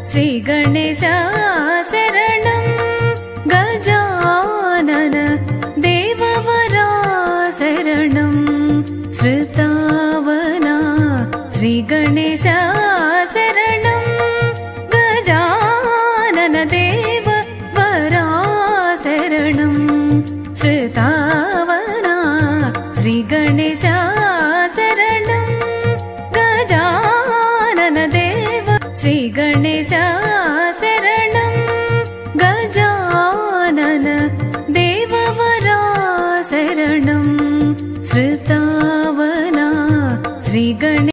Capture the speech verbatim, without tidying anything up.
श्रीगणेशा शरणं गजानन देववरा शरणं श्रुतावना श्रीगणेशा शरणं गजानन देववरा शरणं श्रुतावना श्रीगणेशा शरणं गजानन देव श्रीगणेशा शरणं गजानन देववरा शरणं श्रुतावना श्रीगणेश